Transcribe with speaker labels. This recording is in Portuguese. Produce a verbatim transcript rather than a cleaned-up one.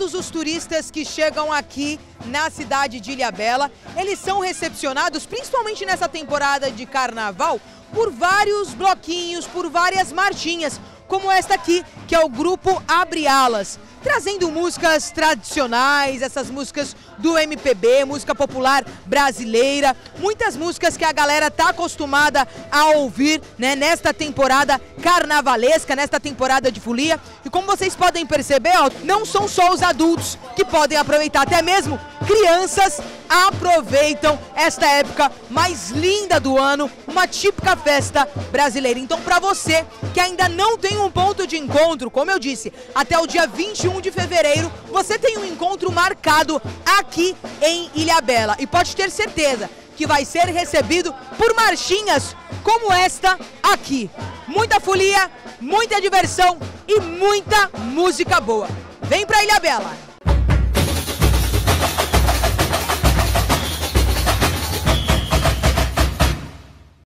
Speaker 1: todos os turistas que chegam aqui na cidade de Ilhabela, eles são recepcionados, principalmente nessa temporada de carnaval, por vários bloquinhos, por várias marchinhas, como esta aqui, que é o grupo Abre Alas, trazendo músicas tradicionais, essas músicas do M P B, música popular brasileira, muitas músicas que a galera tá acostumada a ouvir, né, nesta temporada carnavalesca, nesta temporada de folia. E como vocês podem perceber, ó, não são só os adultos que podem aproveitar, até mesmo crianças aproveitam esta época mais linda do ano, uma típica festa brasileira. Então, para você que ainda não tem um ponto de encontro, como eu disse, até o dia vinte e um de fevereiro, você tem um encontro marcado aqui em Ilhabela. E pode ter certeza que vai ser recebido por marchinhas como esta aqui. Muita folia, muita diversão e muita música boa. Vem pra Ilhabela!